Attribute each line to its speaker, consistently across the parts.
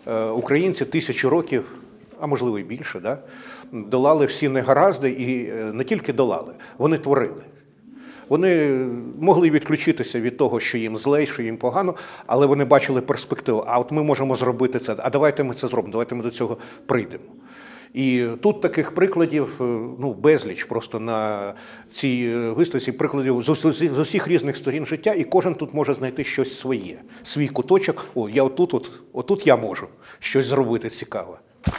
Speaker 1: Українці тисячу років, а можливо і більше, да, долали всі негаразди і не тільки долали, вони творили. Вони могли відключитися від того, що їм зле, що їм погано, але вони бачили перспективу. А от ми можемо зробити це, а давайте ми це зробимо, давайте ми до цього прийдемо. І тут таких прикладів, безліч просто на цій виставці, прикладів з усіх різних сторін життя, і кожен тут може знайти щось своє, свій куточок. О, я отут я можу щось зробити цікаве.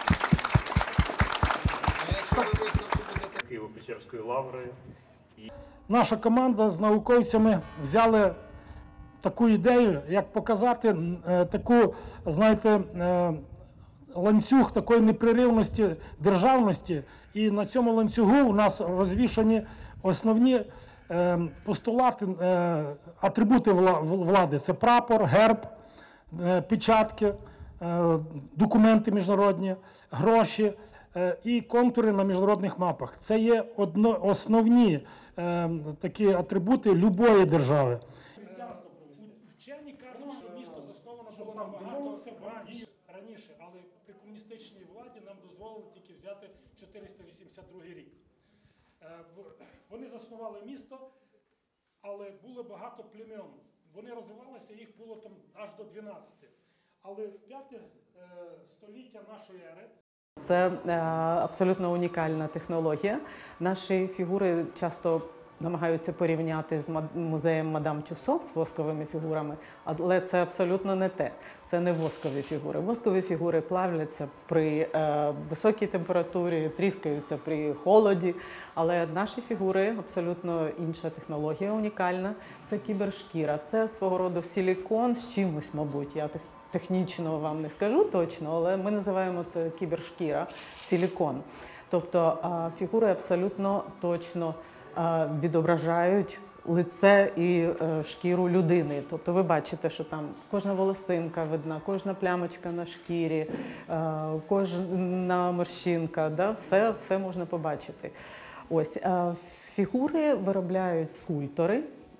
Speaker 2: Києво-Печерської лаври.
Speaker 3: Наша команда з науковцями взяли таку ідею, як показати таку, знаєте, ланцюг такої непреривності державності. І на цьому ланцюгу у нас розвішані основні постулати, атрибути влади. Це прапор, герб, печатки, документи міжнародні, гроші і контури на міжнародних мапах. Це є основні такі атрибути любої держави. Вчені кажуть, що місто засновано було набагато раніше, але при комуністичній владі нам дозволили тільки взяти 482 рік. Вони заснували місто, але було багато племен. Вони розвивалися, їх було там аж до 12. Але 5 століття нашої ери.
Speaker 4: Це абсолютно унікальна технологія. Наші фігури часто намагаються порівняти з музеєм Мадам Тюссо, з восковими фігурами, але це абсолютно не те. Це не воскові фігури. Воскові фігури плавляться при високій температурі, тріскаються при холоді, але наші фігури абсолютно інша технологія, унікальна. Це кібершкіра, це свого роду силікон з чимось, мабуть. Я технічно вам не скажу точно, але ми називаємо це кібершкіра, силікон. Тобто фігури абсолютно точно відображають лице і шкіру людини. Тобто ви бачите, що там кожна волосинка видна, кожна плямочка на шкірі, кожна морщинка, да? Все можна побачити. Ось, фігури виробляють скульптори.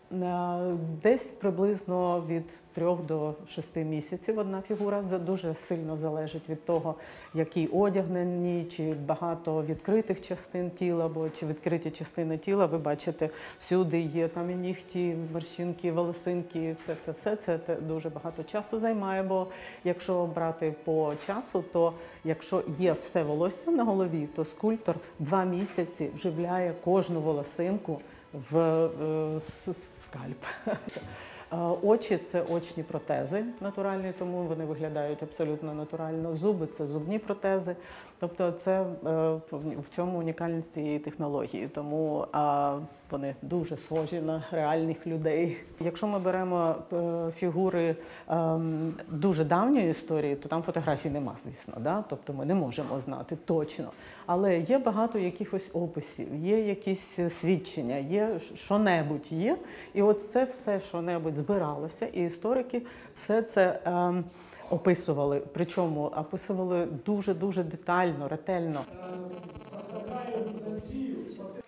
Speaker 4: Десь приблизно від 3 до 6 місяців одна фігура. Дуже сильно залежить від того, який одяг на ній, чи багато відкритих частин тіла, або чи відкриті частини тіла. Ви бачите, всюди є там і нігті, морщинки, волосинки, все. Це дуже багато часу займає, бо якщо брати по часу, то якщо є все волосся на голові, то скульптор 2 місяці вживляє кожну волосинку в скальп. Очі – це очні протези натуральні, тому вони виглядають абсолютно натурально. Зуби – це зубні протези. Тобто це в цьому унікальність цієї технології, тому вони дуже схожі на реальних людей. Якщо ми беремо фігури дуже давньої історії, то там фотографій нема, звісно, да? Тобто ми не можемо знати точно. Але є багато якихось описів, є якісь свідчення, є що-небудь є. І от це все що-небудь збиралося, і історики все це описували. Причому описували дуже-дуже детально, ретельно.